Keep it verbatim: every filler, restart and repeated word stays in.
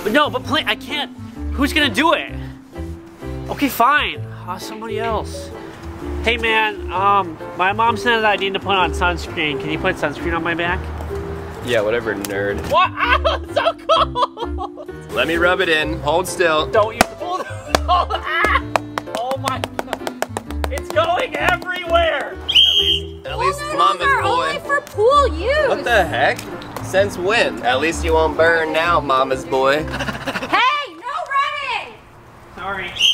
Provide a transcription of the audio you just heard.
No, but play, I can't. Who's gonna do it? Okay, fine. Uh, somebody else. Hey man, um, my mom said that I need to put on sunscreen. Can you put sunscreen on my back? Yeah, whatever, nerd. What? Ow, it's so cold! Let me rub it in. Hold still. Don't you hold it. Oh, ah! Oh my god. It's going everywhere! At least, at least well, no, Mama's those are boy. only for pool use. What the heck? Since when? At least you won't burn now, Mama's boy. Hey, no running! Sorry.